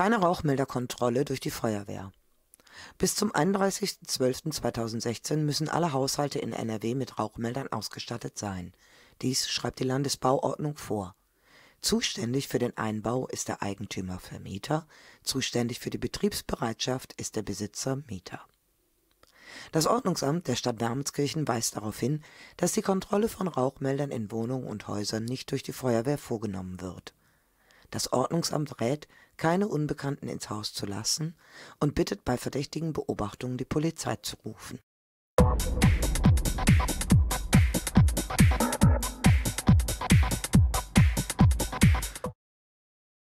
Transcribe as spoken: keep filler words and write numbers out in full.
Keine Rauchmelderkontrolle durch die Feuerwehr. Bis zum einunddreißigsten zwölften zweitausendsechzehn müssen alle Haushalte in N R W mit Rauchmeldern ausgestattet sein. Dies schreibt die Landesbauordnung vor. Zuständig für den Einbau ist der Eigentümer-Vermieter, zuständig für die Betriebsbereitschaft ist der Besitzer-Mieter. Das Ordnungsamt der Stadt Wermelskirchen weist darauf hin, dass die Kontrolle von Rauchmeldern in Wohnungen und Häusern nicht durch die Feuerwehr vorgenommen wird. Das Ordnungsamt rät, keine Unbekannten ins Haus zu lassen und bittet bei verdächtigen Beobachtungen die Polizei zu rufen